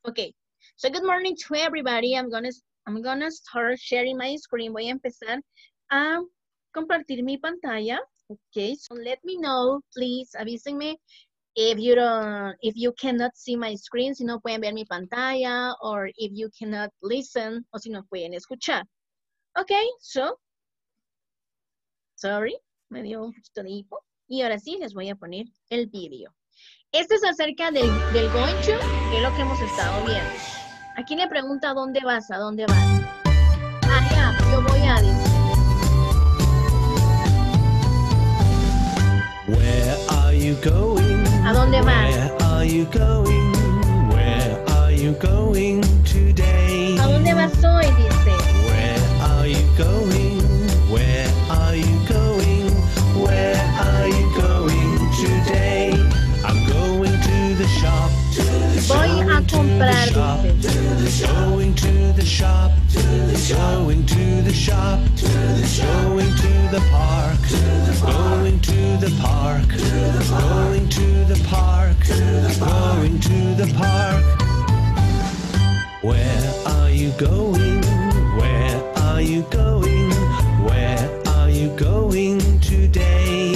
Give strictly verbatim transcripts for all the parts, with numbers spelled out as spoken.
Okay, so good morning to everybody. I'm gonna, I'm gonna start sharing my screen. Voy a empezar a compartir mi pantalla. Okay, so let me know, please, avísenme if you don't, if you cannot see my screen, si no pueden ver mi pantalla, or if you cannot listen, o si no pueden escuchar. Okay, so, sorry, me dio un poquito de hipo. Y ahora sí, les voy a poner el vídeo. Esto es acerca del, del going to, que es lo que hemos estado viendo. Aquí le pregunta, ¿dónde vas? ¿A dónde vas? Allá, yo voy a decir. Where are you going? ¿A dónde vas? Where are you going? Where are you going today? ¿A dónde vas hoy? Dice. Where are you going? Where are you going? Where are you going today? I'm going to the shop. Voy a comprar, dice. Going to the shop. Going to the shop. Going to the park. Going to the park. Going to the park. Going to the park. Where are you going? Where are you going? Where are you going today?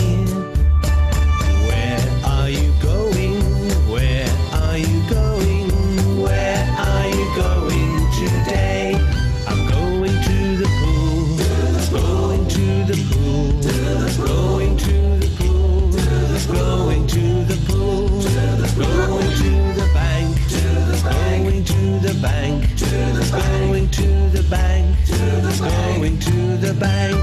Where are you going? Where are you going? Where are you going today? I'm going to the pool. Going to the pool. Going to the pool. Going to the pool. Going to the bank. Going to the bank. Going to the bank. Going to the bank.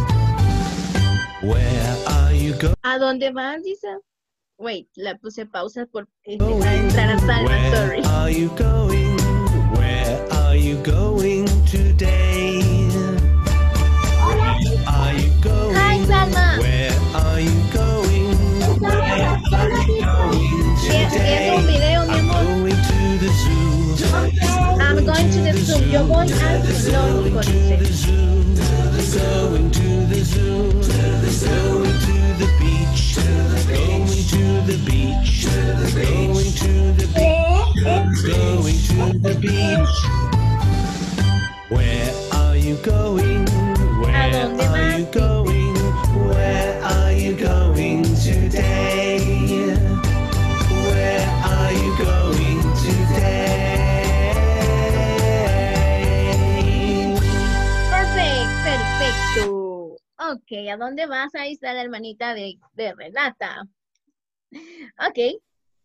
Where are you going? ¿A dónde vas? Dice. Wait, la puse pausa por eh, dejar entrar a Salma, sorry. Where are you going? Where are you going today? Where are you going? Hi, Salma. Where are you going? Where are you going Viendo un today? video, mi I'm amor. going to the zoo. I'm going to the zoo. Yo voy al zoológico, Going to the dice. zoo. Going to the zoo. Going to the beach. Going to the beach. Going to the beach. Going to the beach. Where are you going? Where dónde are you vas? going? Where are you going today? Where are you going today? Perfect, perfecto. Ok, ¿a dónde vas? Ahí está la hermanita de, de Renata. Ok.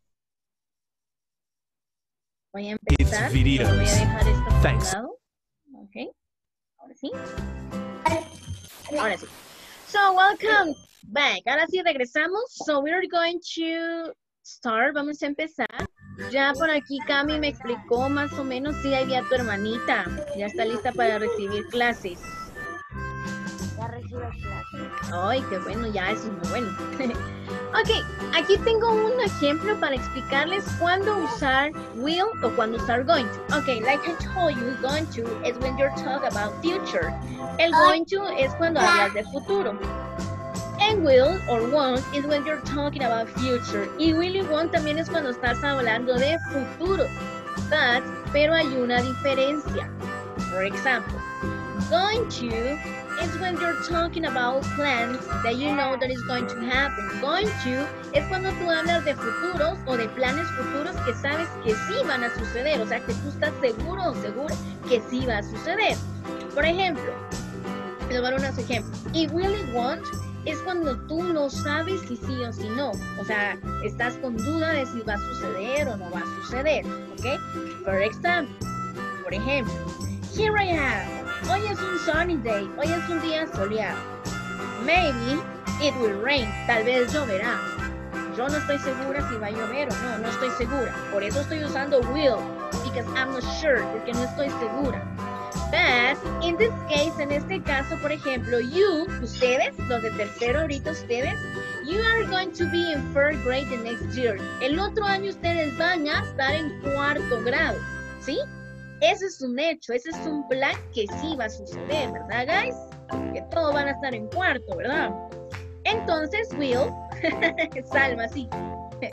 Voy a empezar. It's videos. Voy a dejar esto por un Thanks. lado. Ok. Ahora sí. Ahora sí. So, welcome back. Ahora sí regresamos. So, we're going to start. Vamos a empezar. Ya por aquí Cami me explicó más o menos. Sí, ahí vi a tu hermanita. Ya está lista para recibir clases. Ya recibo clases. Ay, qué bueno, ya eso es muy bueno. Ok, aquí tengo un ejemplo para explicarles cuándo usar will o cuándo usar going to. Ok, like I told you, going to is when you're talking about future. El going to es cuando hablas de futuro. And will or won't is when you're talking about future. Y will y won't también es cuando estás hablando de futuro. But, pero hay una diferencia. For example, going to is when you're talking about plans that you know that is going to happen. Going to es cuando tú hablas de futuros o de planes futuros que sabes que sí van a suceder. O sea, que tú estás seguro o segura que sí va a suceder. Por ejemplo, les voy a dar unos ejemplos. Y will y won't es cuando tú no sabes si sí o si no. O sea, estás con duda de si va a suceder o no va a suceder. ¿Ok? For example, por ejemplo, here I am. Hoy es un sunny day. Hoy es un día soleado. Maybe it will rain. Tal vez lloverá. Yo no estoy segura si va a llover o no. No estoy segura. Por eso estoy usando will. Because I'm not sure. Porque no estoy segura. But, in this case, en este caso, por ejemplo, you, ustedes, los de tercero ahorita ustedes, you are going to be in third grade the next year. El otro año ustedes van a estar en cuarto grado. ¿Sí? Ese es un hecho, ese es un plan que sí va a suceder, ¿verdad, guys? Que todos van a estar en cuarto, ¿verdad? Entonces, will, Salma, sí.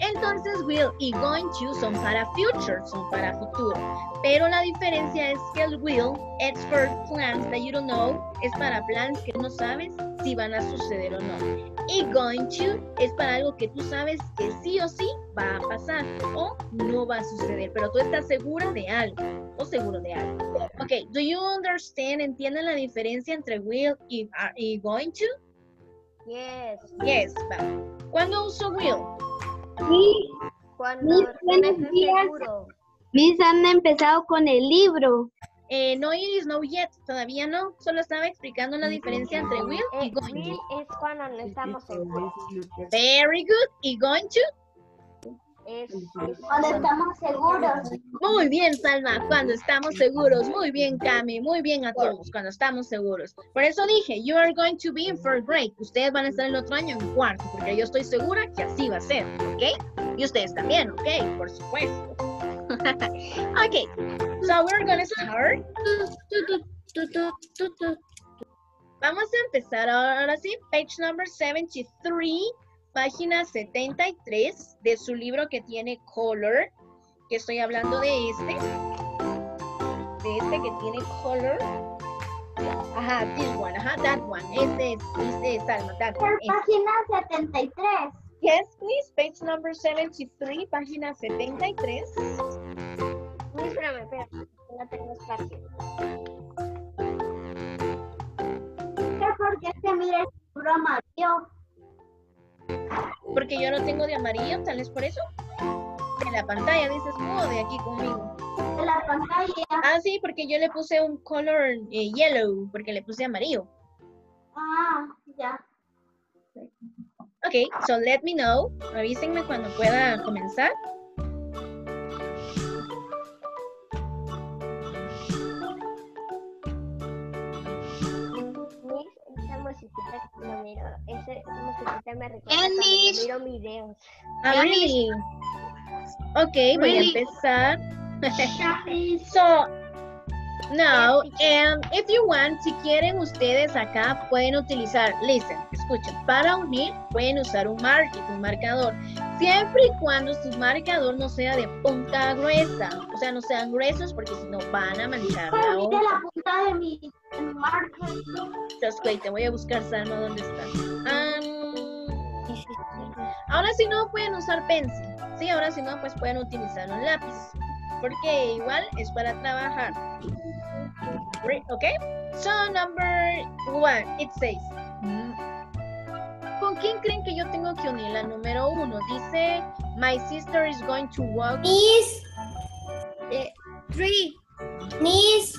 Entonces, will y going to son para future, son para futuro. Pero la diferencia es que el will, it's for plans that you don't know, es para plans que no sabes si van a suceder o no. Y going to es para algo que tú sabes que sí o sí va a pasar o no va a suceder, pero tú estás segura de algo o seguro de algo. Ok, do you understand? ¿Entienden la diferencia entre will y, uh, y going to? Yes. Yes, va. ¿Cuándo uso will? Sí, Cuando Miss, buenos tienes días. seguro. Miss han empezado con el libro. Eh, no, Iris, no yet, todavía no. Solo estaba explicando la diferencia entre will y Eh, going will to. es cuando no estamos seguros. Very good. ¿Y going to? Es, es Cuando estamos seguros. Muy bien, Salma, cuando estamos seguros. Muy bien, Cami, muy bien a todos, cuando estamos seguros. Por eso dije, you are going to be in first grade. Ustedes van a estar el otro año en cuarto, porque yo estoy segura que así va a ser, ¿ok? Y ustedes también, ¿ok? Por supuesto. Ok, so we're gonna start. Vamos a empezar ahora sí, page number seventy-three. Página setenta y tres de su libro que tiene color, que estoy hablando de este, de este que tiene color. Ajá, this one, ajá, that one, este es, este es Salma, that one. Este. Página setenta y tres. Yes, please, page number seventy-three, página setenta y tres. Uy, espérame, espérame, no tengo espacio. ¿Por qué se mira el libro amarillo? Porque yo lo tengo de amarillo, tal vez por eso. De la pantalla, dices, oh, de aquí conmigo. De la pantalla. Ah, sí, porque yo le puse un color eh, yellow, porque le puse amarillo. Ah, ya. Ok, so let me know. Avísenme cuando pueda comenzar. Esa musiquita que lo miro, esa musiquita me recuerda And cuando Miss. yo miro videos. Ah, really? Ok, voy a Really? empezar. So, now, um, if you want, si quieren ustedes acá pueden utilizar, listen, escuchen, para unir pueden usar un market, un marcador, siempre y cuando su marcador no sea de punta gruesa, o sea, no sean gruesos porque si no van a manchar la Pero mire hoja. la punta de mi, de mi marker. Just wait, te voy a buscar, Salma, ¿dónde está? Um, ahora si no pueden usar pencil, sí, ahora si no pues pueden utilizar un lápiz, porque igual es para trabajar. Right, okay, so number one, it says, ¿con quién creen que yo tengo que unir la número uno? Dice, my sister is going to walk. Miss. Eh, three. Miss.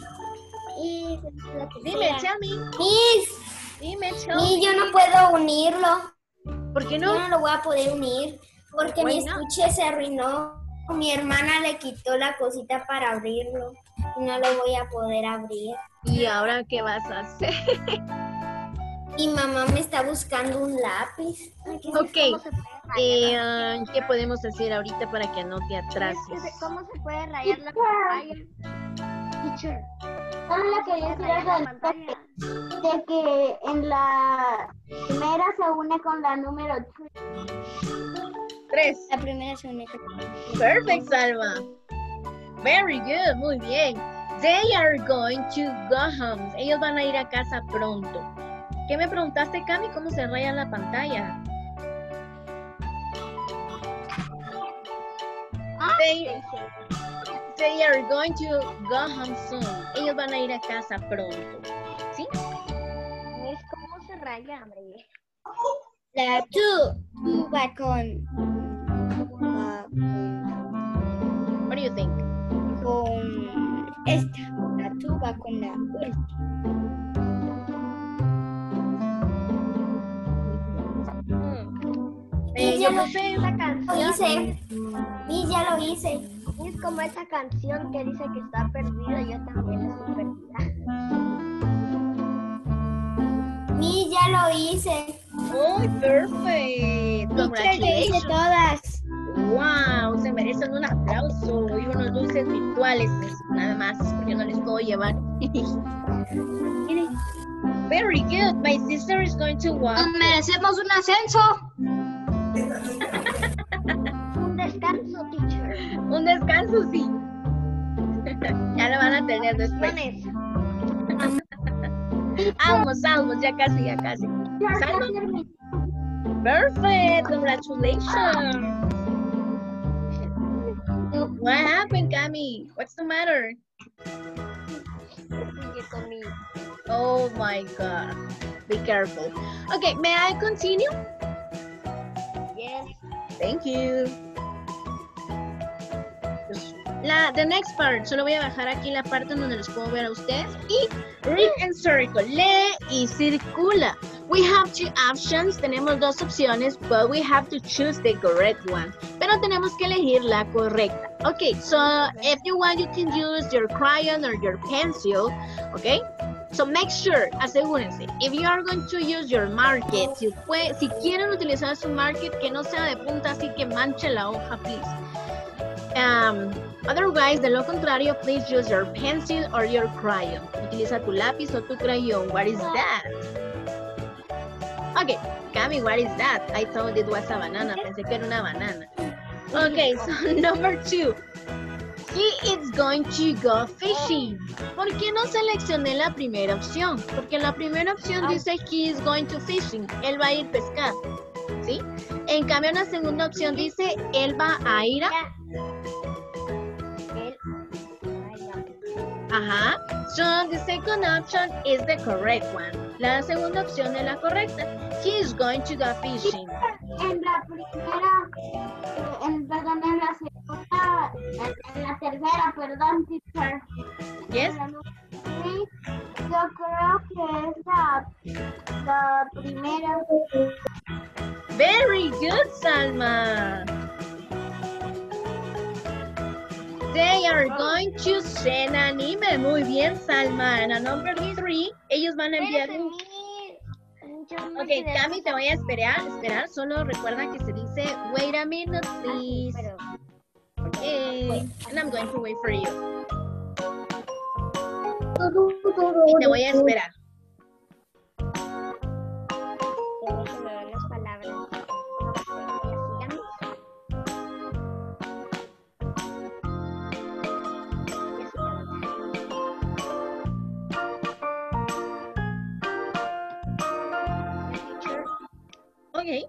Dime, tell me. Miss. Dime, tell Miss, me. yo no puedo unirlo. ¿Por qué Yo no? no lo voy a poder unir porque Why mi not? estuche se arruinó. Mi hermana le quitó la cosita para abrirlo y no lo voy a poder abrir. ¿Y ahora qué vas a hacer? Y mamá me está buscando un lápiz. Ok, eh, ah, ¿qué podemos hacer ahorita para que no te Es atrases? que se- ¿Cómo se puede rayar la pantalla? Teacher. Solo le ¿Cómo se quería puede decir rayar la algo pantalla? de que en la primera se une con la número tres. Tres. La primera se une con Perfect, Salma. Very good, muy bien. They are going to go home. Ellos van a ir a casa pronto. ¿Qué me preguntaste, Cami? ¿Cómo se raya la pantalla? They, they are going to go home soon. Ellos van a ir a casa pronto. ¿Sí? Miss, ¿cómo se raya, hombre? La two, two va con, ah, What do you think? con esta. La two va con la última. Hmm. Y Eh, ya yo lo- puse- Esa Lo canción, hice. Y ya lo hice. es como esa canción que dice que está perdida, yo también estoy perdida. Y ya lo hice. Oh, perfect. Congratulations. todas. Wow, se merecen un aplauso y unos dulces virtuales, nada más, porque no les puedo llevar. Very good. My sister is going to walk. Nos merecemos un ascenso. descanso, teacher. Un descanso, sí. Ya lo van a tener después. Lunes. Almost, almost, ya casi, ya casi. Salma. Perfect, congratulations. What happened, Cami? What's the matter? Oh my God. Be careful. Okay, may I continue? Yes. Thank you. La, the next part, solo voy a bajar aquí la parte donde los puedo ver a ustedes. Y read and circle, lee y circula. We have two options, tenemos dos opciones, but we have to choose the correct one. Pero tenemos que elegir la correcta. Okay, so if you want, you can use your crayon or your pencil, okay? So make sure, asegúrense, if you are going to use your marker, si, fue, si quieren utilizar su marker, que no sea de punta, así que manche la hoja, please. Um, otherwise, de lo contrario, please use your pencil or your crayon. Utiliza tu lápiz o tu crayón. What is that? Okay, Cami, what is that? I thought it was a banana. Pensé que era una banana. Okay, so number two. He is going to go fishing. ¿Por qué no seleccioné la primera opción? Porque la primera opción dice he is going to fishing. Él va a ir a pescar. ¿Sí? En cambio, la segunda opción dice él va a ir a... Ajá. So the second option is the correct one. La segunda opción es la correcta. He is going to go fishing. En la primera, en, perdón, en la segunda, en, en la tercera, perdón, teacher. Yes. Sí, yo creo que es la, la primera. Very good, Salma. They are going to send an email. Muy bien, Salma. And a number three, ellos van a enviar un... Ok, Cami, te voy a esperar, esperar. Solo recuerda que se dice, wait a minute, please. Okay, and I'm going to wait for you. Y te voy a esperar. Okay.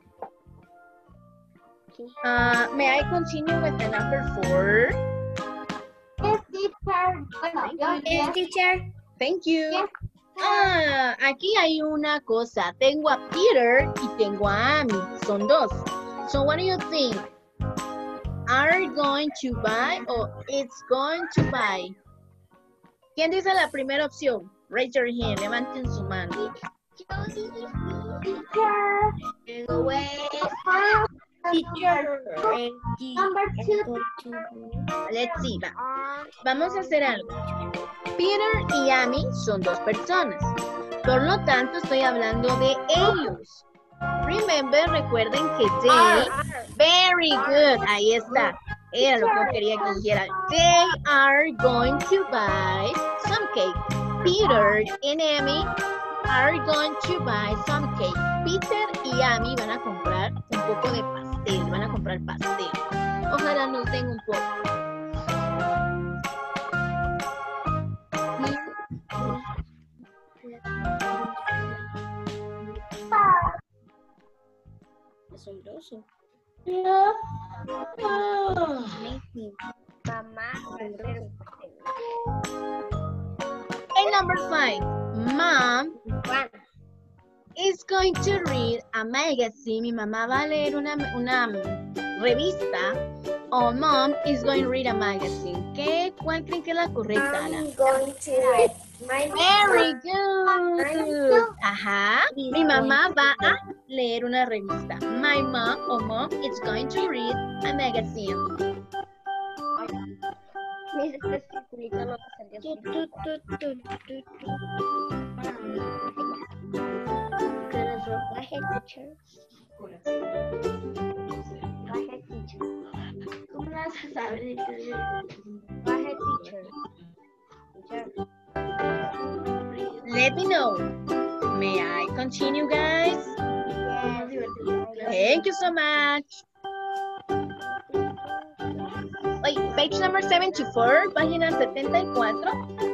Uh, may I continue with the number four? Yes, teacher. Bueno, yo, Yes, teacher. Thank you. Yes. Ah, aquí hay una cosa. Tengo a Peter y tengo a Amy. Son dos. So what do you think? Are going to buy or it's going to buy? ¿Quién dice la primera opción? Raise your hand. Levanten su mano. Teacher. Teacher. Number two. Let's see. Va. Vamos a hacer algo. Peter y Amy son dos personas. Por lo tanto, estoy hablando de ellos. Remember, recuerden que they, very good, ahí está. Era lo que quería que dijera. They are going to buy some cake. Peter and Amy are going to buy some cake. Peter y Amy van a comprar un poco de pastel. Van a comprar pastel. Ojalá nos den un poco. Asombroso. Mamá. And number five, Mom is going to read a magazine. Mi mamá va a leer una, una revista. O Mom is going to read a magazine. ¿Qué? ¿Cuál creen que es la correcta, Ana? I'm going to read my Very good. Ajá. Mi mamá va a leer una revista. My mom o mom is going to read a magazine. ¿Cómo vas a saber? Let me know. May I continue, guys? Thank you so much. Wait, page number seventy-four, página setenta y cuatro.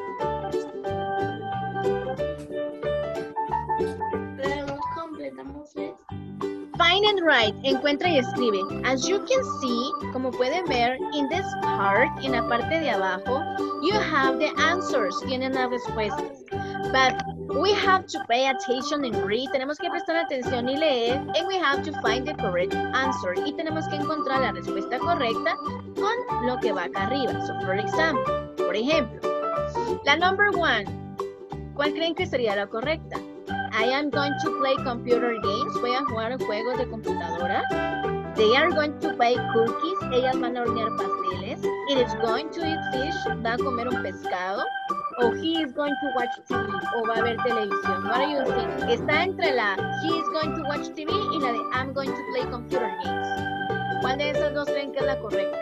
Pero completamos esto. Find and write, encuentra y escribe. As you can see, como pueden ver, in this part, en la parte de abajo, you have the answers, tienen las respuestas. But we have to pay attention and read, tenemos que prestar atención y leer, and we have to find the correct answer, y tenemos que encontrar la respuesta correcta con lo que va acá arriba. So, for example, por ejemplo, la number one, ¿cuál creen que sería la correcta? I am going to play computer games. Voy a jugar juegos de computadora. They are going to bake cookies. Ellas van a hornear pasteles. It is going to eat fish. Va a comer un pescado. O he is going to watch T V. O va a ver televisión. What do you think? Está entre la he is going to watch T V y la de I'm going to play computer games. ¿Cuál de esas dos creen que es la correcta?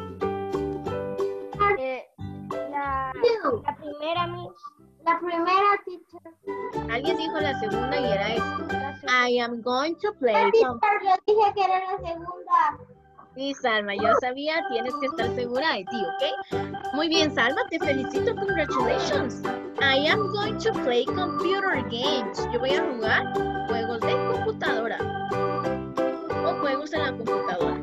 Eh, la, la primera, Miss. La primera, teacher. Alguien dijo la segunda y era esta. I am going to play. La com- teacher, yo dije que era la segunda. Sí, Salma, yo sabía, tienes que estar segura de ti, ¿ok? Muy bien, Salma, te felicito, congratulations. I am going to play computer games. Yo voy a jugar juegos de computadora. O juegos en la computadora.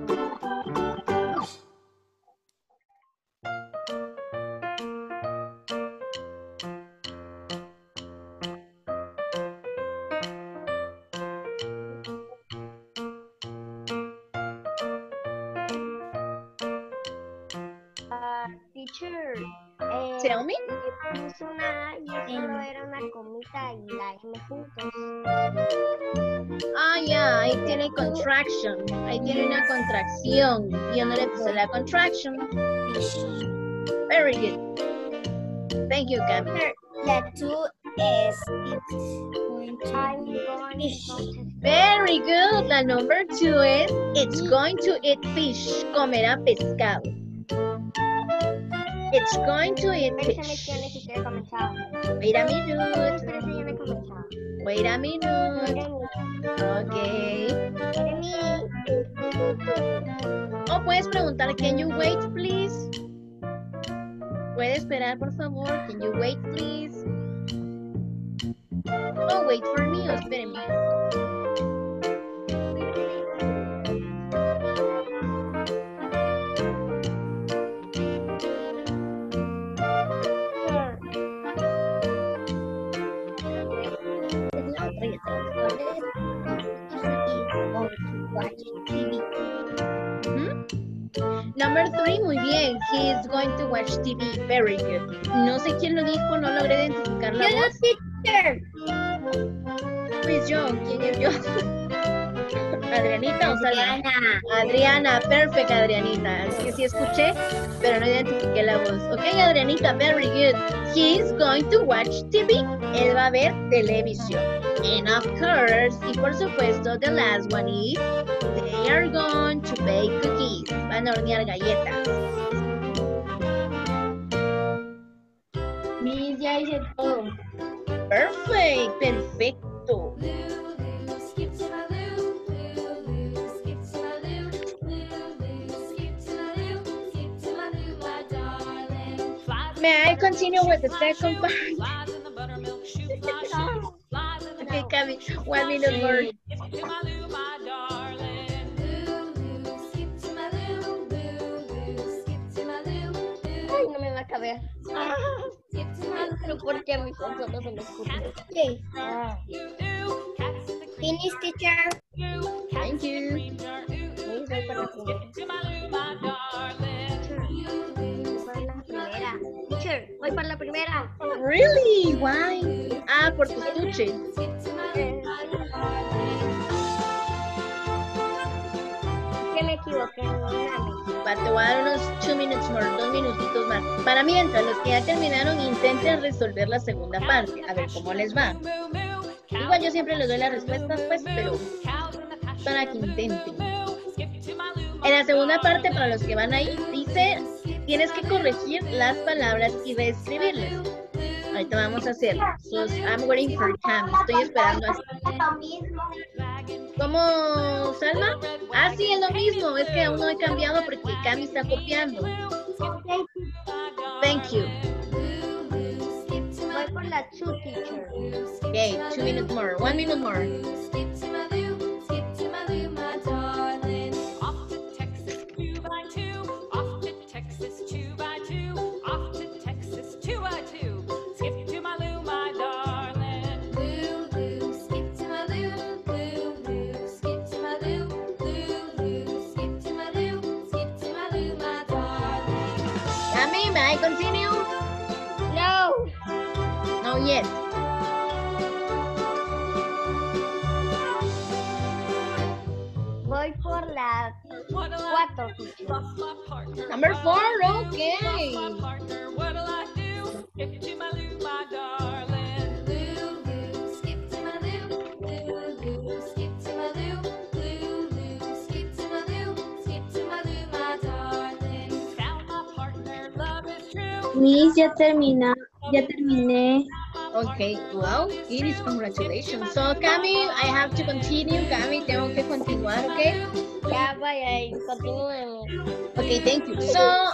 Teacher, eh, Tell me. puso una A y solo era una comita y la M juntos. Ah, ya, ahí tiene contraction. Ahí tiene una contracción. Yo no le puse la contraction. Very good. Thank you, Cami. La two es it's going to I'm going to Very good. La number two es it's going to eat fish. Comerá pescado. It's going to eat Pero esa fish. misión ni siquiera he comenzado. Wait a minute. Pero esa ya me he comenzado. Wait a minute. Mire mi, Okay. mire mi. O puedes preguntar, can you wait, please? ¿Puede esperar, por favor? Can you wait, please? Oh, wait for me. O espéreme. Number three, muy bien. He is going to watch T V. Very good. No sé quién lo dijo, no logré identificar la voz. Teacher. Pues yo, ¿quién es yo? ¿Adrianita o Salma? Adriana. Adriana, perfect, Adrianita. Es que sí escuché, pero no identifiqué la voz. Ok, Adrianita, very good. He is going to watch T V. Él va a ver televisión. And of course, y por supuesto, the last one is, they are going to bake cookies. Van a hornear galletas. Miss, ya hice todo. Perfect, perfecto. May I continue with the second part? Okay, Cami, one minute more. Ay, no me va a caber. Pero ¿por qué a mis ojos no se me ocurre? Sí. Finish, teacher. Thank you. Voy para la primera. Teacher, voy para la primera. Really? Why? Ah, por tu estuche. Que me equivoqué en una. Va, te voy a dar unos two minutes more, dos minutitos más. Para mientras, los que ya terminaron, intenten resolver la segunda parte. A ver cómo les va. Igual yo siempre les doy las respuestas, pues, pero para que intenten. En la segunda parte, para los que van ahí, dice, tienes que corregir las palabras y reescribirlas. Ahorita vamos a hacerlo. So, I'm waiting for Cam. Estoy esperando a... Lo mismo. ¿Cómo, Salma? Ah, sí, es lo mismo. Es que aún no he cambiado porque Cami está copiando. Okay, Thank you. Voy por la two, teacher. Okay, two minutes more. One minute more. Skip to my loo, skip to my loo, my darling. Off to Texas, two by two. Off to Texas, two by two. Off to Texas, two by two. Skip to my loo, my darling. Loo, loo, skip to my loo. Loo, loo, skip to my loo. Loo, loo, skip to my loo. Skip to my loo, my darling. Cami, may I continue? No. No yet. Voy por la What'll I cuatro, do? teacher. Lost my partner. Number four, okay. Lost my partner. What'll I do? Skip to my loo, my darling. Loo, loo, skip to my loo. Loo, loo, skip to my loo. Loo, loo, skip to my loo. Skip to my loo, my darling. Found my partner. Love is true. Miss, ya termina, ya terminé. Okay, well, it is congratulations. So, Cami, I have to continue. Cami, tengo que continuar, okay? Ya vaya y continúen. Okay, thank you. So,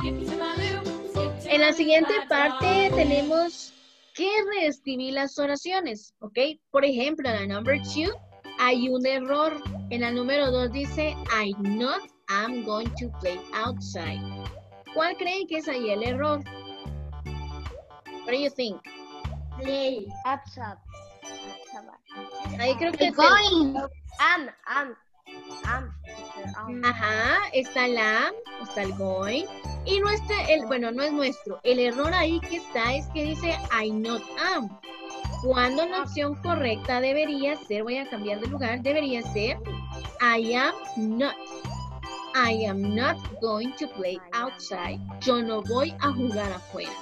en la siguiente parte tenemos que reescribir las oraciones, ¿ok? Por ejemplo, en la number two hay un error. En la número dos dice, I not am going to play outside. ¿Cuál creen que es ahí el error? What do you think? play. Upside. Ahí creo que es el- Going. Am, am, am, teacher, am. Ajá, está el am, está el going. Y nuestro, el, bueno, no es nuestro. El error ahí que está es que dice I not am. Cuando la opción correcta debería ser, voy a cambiar de lugar, debería ser I am not. I am not going to play outside. Yo no voy a jugar afuera.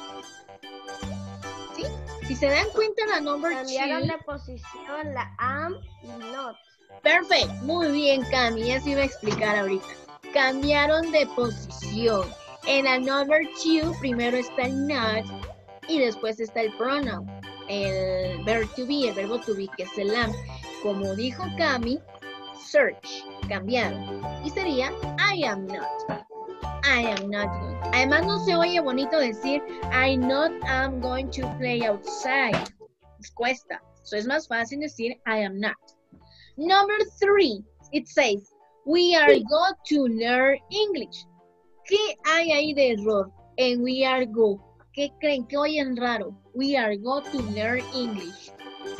¿Sí? Si se dan cuenta la number Cambiaron two. de posición la am y not. Perfecto, muy bien, Cami, ya se iba a explicar ahorita. Cambiaron de posición. En la number two, primero está el not y después está el pronoun, el verb to be, el verbo to be, que es el am. Como dijo Cami, search, cambiaron. Y sería I am not. I am not going. Además no se oye bonito decir I not am going to play outside. Cuesta. So es más fácil decir I am not. Number three, it says, we are going to learn English. ¿Qué hay ahí de error en we are go? ¿Qué creen que oyen raro? We are going to learn English.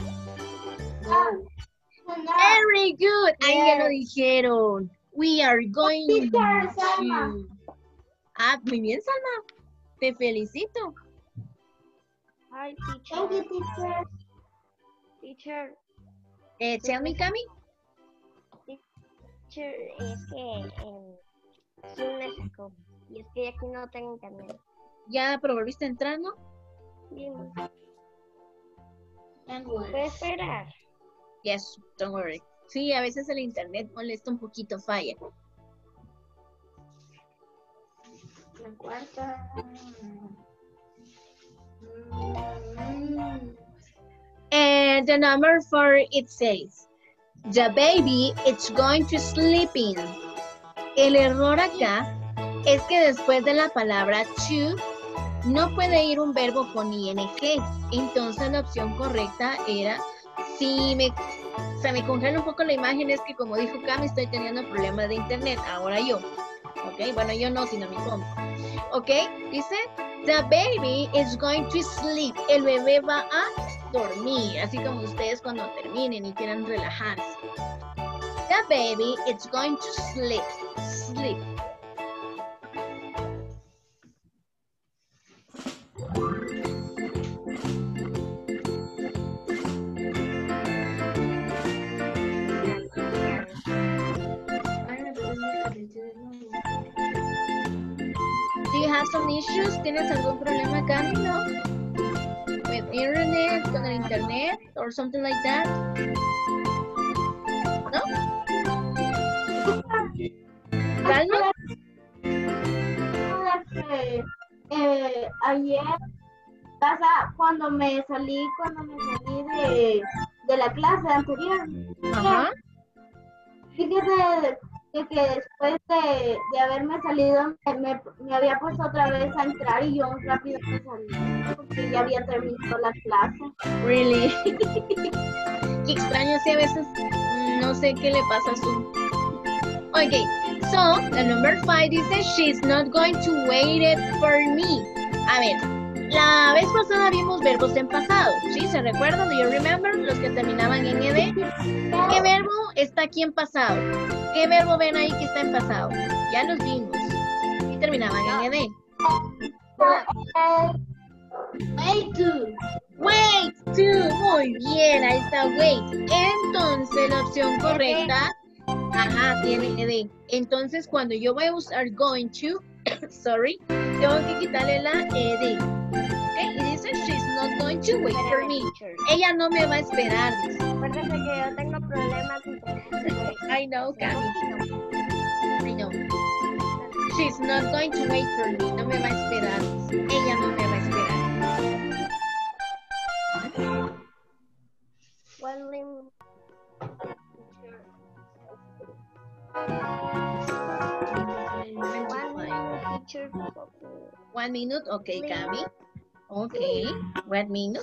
No. Very good. Ahí ya lo dijeron. We are going Teacher, Salma. to... Ah, muy bien, Salma. Te felicito. Hi, teacher. Thank you, teacher. Teacher, Eh, tell me, Cami. teacher, es que em, sí me sacó. Y es que aquí no tengo internet. Ya, pero volviste a entrar, ¿no? Bien. ¿Puede esperar? Yes, don't worry. Sí, a veces el internet molesta un poquito, falla. La cuarta. And the number four, it says, the baby is going to sleep in. El error acá es que después de la palabra to, no puede ir un verbo con ing. Entonces la opción correcta era, si me, se me congela un poco la imagen, es que como dijo Cami, estoy teniendo problemas de internet, ahora yo. Ok, bueno, yo no, sino mi compa. Ok, dice, the baby is going to sleep. El bebé va a dormir, así como ustedes cuando terminen y quieran relajarse. The baby is going to sleep. Sleep. Do you have some issues? ¿Tienes algún problema, Cami? No? With internet, con el internet, or something like that? ¿No? ¿Calma? Que, eh, ayer casa cuando me salí cuando me salí de, de la clase anterior, Ajá. fíjate que, que después de, de haberme salido me, me, me había puesto otra vez a entrar y yo rápido me salí porque ya había terminado la clase. Really. Qué extraño, sí, a veces mm, no sé qué le pasa a Zoom. Okay, so the number five dice she's not going to wait it for me. A ver, la vez pasada vimos verbos en pasado, ¿sí? ¿Se recuerdan? Do you remember? Los que terminaban en ed. ¿Qué verbo está aquí en pasado? ¿Qué verbo ven ahí que está en pasado? Ya los vimos. Y terminaban en ed. Wait to. Wait to. Muy bien, ahí está wait. Entonces la opción correcta, ajá, tiene ed. Entonces cuando yo voy a usar going to, sorry, tengo que quitarle la ed. ¿Ok? Y dice she's not going to wait for me. Ella no me va a esperar. Dice. Acuérdate que yo tengo problemas. I know, Cami. I know. She's not going to wait for me. No me va a esperar. Ella no me va a esperar. One minute. One teacher. One minute, okay, Cami. Okay, one minute.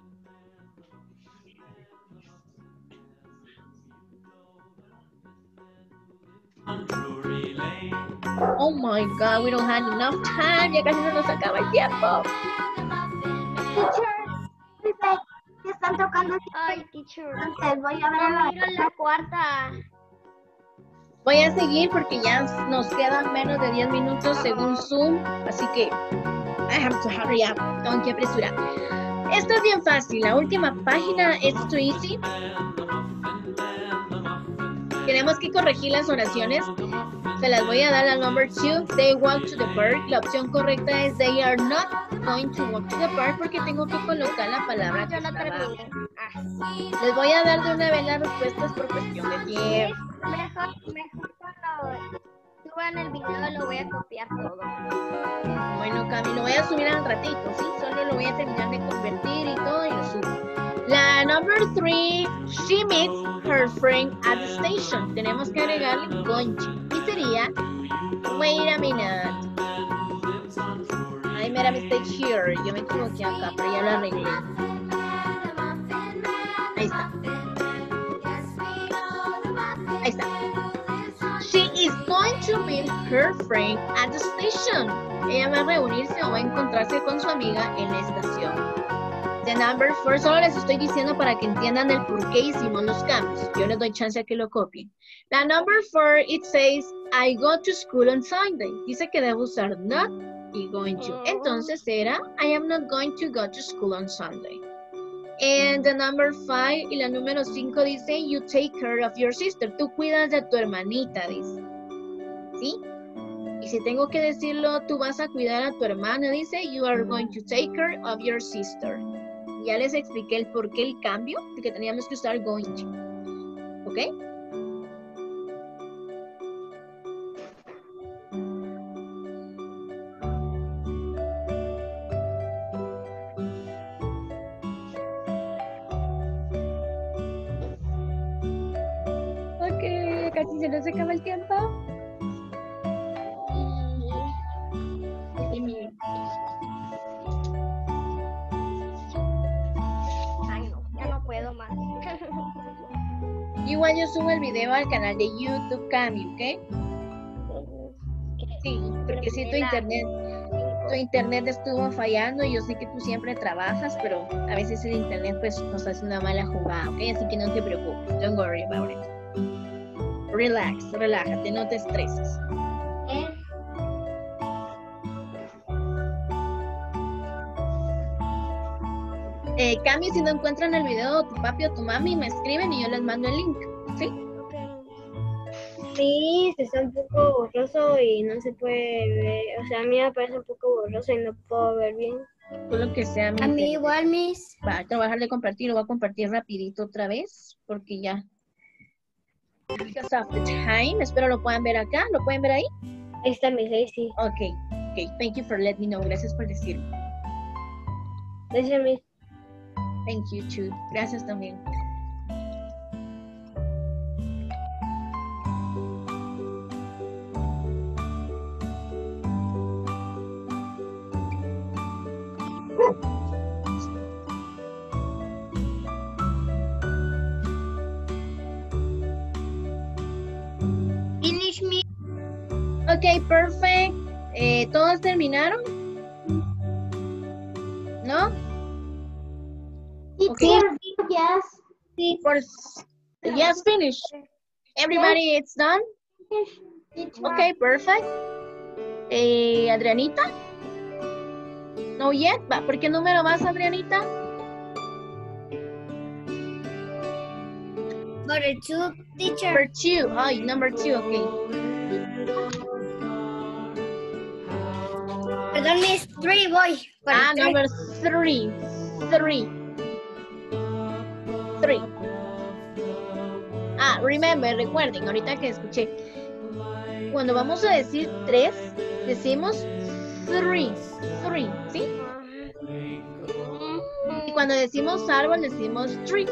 Oh my God, we don't have enough time. Ya casi no nos acaba el tiempo. Teacher, que están tocando. Ay, teacher. Entonces voy a ver a No la... miro la cuarta. Voy a seguir porque ya nos quedan menos de diez minutos según Zoom. Así que I have to hurry up. Tengo que apresurar. Esto es bien fácil. La última página es too easy. Tenemos que corregir las oraciones. Se las voy a dar al number two. They walk to the park. La opción correcta es they are not going to walk to the park porque tengo que colocar la palabra. Yo que la está abajo. terminé. Ah. Les voy a dar de una vez las respuestas por cuestión de tiempo. Mejor, mejor cuando suban el video lo voy a copiar todo. Bueno, Cami, lo voy a subir al ratito, ¿sí? Solo lo voy a terminar de convertir y todo y lo subo. La number three, she meets her friend at the station. Tenemos que agregarle going to. Y sería, wait a minute. I made a mistake here. Yo me equivoqué acá, pero ya lo arreglé. Ahí está. Ahí está. She is going to meet her friend at the station. Ella va a reunirse o va a encontrarse con su amiga en la estación. The number four, solo les estoy diciendo para que entiendan el por qué hicimos los cambios. Yo les doy chance a que lo copien. La number four, it says, I go to school on Sunday. Dice que debo usar not y going to. Entonces será, I am not going to go to school on Sunday. And the number five y la número cinco dice, you take care of your sister. Tú cuidas de tu hermanita, dice. ¿Sí? Y si tengo que decirlo, tú vas a cuidar a tu hermana, dice, you are going to take care of your sister. Ya les expliqué el por qué el cambio, de que teníamos que usar going to. ¿Ok? Ok, casi se nos acaba el tiempo. Ay, no, ya no puedo más. Igual yo subo el video al canal de YouTube Cami, ¿ok? Sí, porque si tu internet, tu internet estuvo fallando, yo sé que tú siempre trabajas, pero a veces el internet pues nos hace una mala jugada, ¿ok? Así que no te preocupes, don't worry about it. Relax, relájate, no te estreses. ¿Eh? Eh, Cami, si no encuentran el video de tu papi o tu mami, me escriben y yo les mando el link, ¿sí? Sí, se está un poco borroso y no se puede ver. O sea, a mí me parece un poco borroso y no puedo ver bien. Todo lo que sea. mi A mí internet. igual, Miss. Va a trabajar de compartir, lo voy a compartir rapidito otra vez, porque ya. Because of the time, espero lo puedan ver acá, ¿lo pueden ver ahí? Ahí está mi seis, sí. Ok, ok, thank you for letting me know, gracias por decirme. Gracias, mi. Thank you too, gracias también. Ok, perfect. Eh, ¿Todos terminaron? ¿No? Teacher, yes. Sí. For, yes, finish. Everybody, it's done? Teacher. Okay, perfect. Eh, Adrianita? No yet. Va, ¿por qué número vas, Adrianita? Number two, teacher. Number two. Ay, number two, okay. Perdón, Miss Three, voy. por el Ah, tres. number three. Three. Three. Ah, remember, recuerden, ahorita que escuché. Cuando vamos a decir tres, decimos three. Three, ¿sí? Y cuando decimos árbol, decimos tree.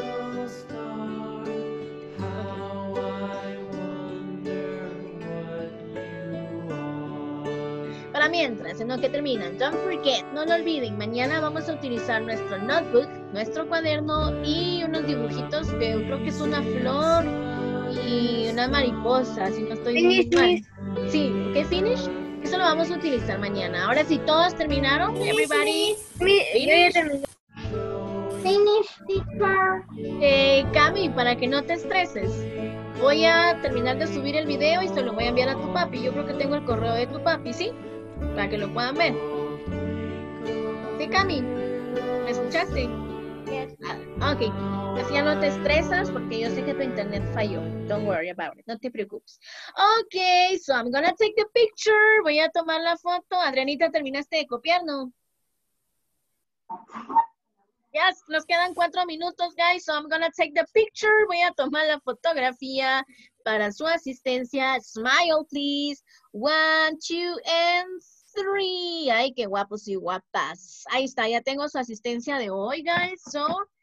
Para mientras, en lo que terminan, don't forget, no lo olviden, mañana vamos a utilizar nuestro notebook, nuestro cuaderno y unos dibujitos que yo creo que es una flor y una mariposa, si no estoy muy Finish, mal. Miss. Sí, ¿ok, finish? Eso lo vamos a utilizar mañana. Ahora sí, todos terminaron, everybody. Mi- yo ya terminé. Finish, teacher. Eh, Cami, para que no te estreses, voy a terminar de subir el video y se lo voy a enviar a tu papi. Yo creo que tengo el correo de tu papi, ¿sí? Para que lo puedan ver. ¿Sí, Cami? ¿Me escuchaste? Ah, ok. Así ya no te estresas porque yo sé que tu internet falló. Don't worry about it. No te preocupes. Ok, so I'm gonna take the picture. Voy a tomar la foto. Adrianita, ¿terminaste de copiar, no? Yes, nos quedan cuatro minutos, guys. So I'm gonna take the picture. Voy a tomar la fotografía para su asistencia. Smile, please. One, two, and three. Ay, qué guapos y guapas. Ahí está, ya tengo su asistencia de hoy, guys. So